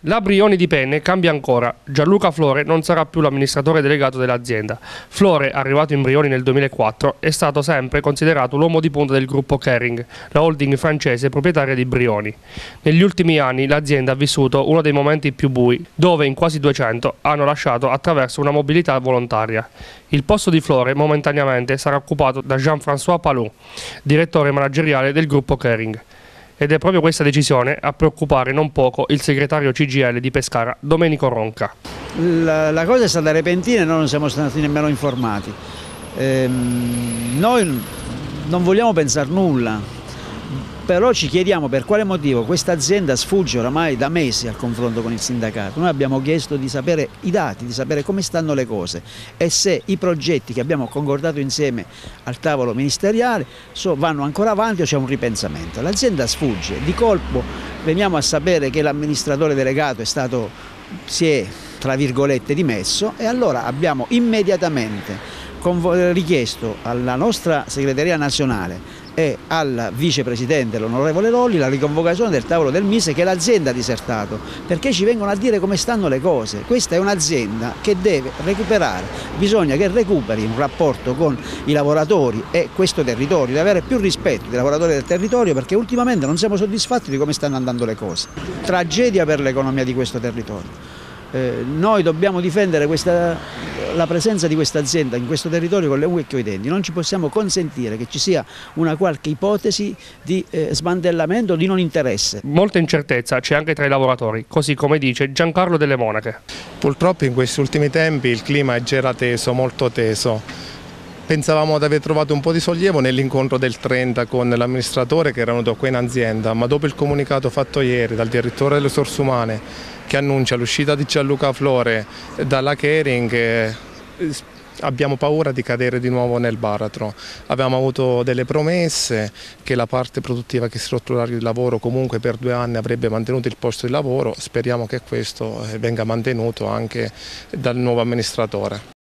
La Brioni di Penne cambia ancora. Gianluca Flore non sarà più l'amministratore delegato dell'azienda. Flore, arrivato in Brioni nel 2004, è stato sempre considerato l'uomo di punta del gruppo Kering, la holding francese proprietaria di Brioni. Negli ultimi anni l'azienda ha vissuto uno dei momenti più bui, dove in quasi 200 hanno lasciato attraverso una mobilità volontaria. Il posto di Flore momentaneamente sarà occupato da Jean-François Palou, direttore manageriale del gruppo Kering. Ed è proprio questa decisione a preoccupare non poco il segretario CGIL di Pescara, Domenico Ronca. La cosa è stata repentina e noi non siamo stati nemmeno informati. Noi non vogliamo pensare nulla, però ci chiediamo per quale motivo questa azienda sfugge oramai da mesi al confronto con il sindacato. Noi abbiamo chiesto di sapere i dati, di sapere come stanno le cose e se i progetti che abbiamo concordato insieme al tavolo ministeriale vanno ancora avanti o c'è un ripensamento. L'azienda sfugge, di colpo veniamo a sapere che l'amministratore delegato si è tra virgolette dimesso e allora abbiamo immediatamente richiesto alla nostra segreteria nazionale e al vicepresidente, l'onorevole Lolli, la riconvocazione del tavolo del Mise che l'azienda ha disertato, perché ci vengono a dire come stanno le cose. Questa è un'azienda che deve recuperare, bisogna che recuperi un rapporto con i lavoratori e questo territorio, deve avere più rispetto dei lavoratori del territorio, perché ultimamente non siamo soddisfatti di come stanno andando le cose. Tragedia per l'economia di questo territorio. Noi dobbiamo difendere la presenza di questa azienda in questo territorio con le unghie e i denti, non ci possiamo consentire che ci sia una qualche ipotesi di smantellamento o di non interesse. Molta incertezza c'è anche tra i lavoratori, così come dice Giancarlo Delle Monache. Purtroppo in questi ultimi tempi il clima è già teso, molto teso. Pensavamo di aver trovato un po' di sollievo nell'incontro del 30 con l'amministratore che era venuto qui in azienda, ma dopo il comunicato fatto ieri dal direttore delle risorse umane che annuncia l'uscita di Gianluca Flore dalla Kering, abbiamo paura di cadere di nuovo nel baratro. Avevamo avuto delle promesse che la parte produttiva che si struttura il lavoro comunque per 2 anni avrebbe mantenuto il posto di lavoro, speriamo che questo venga mantenuto anche dal nuovo amministratore.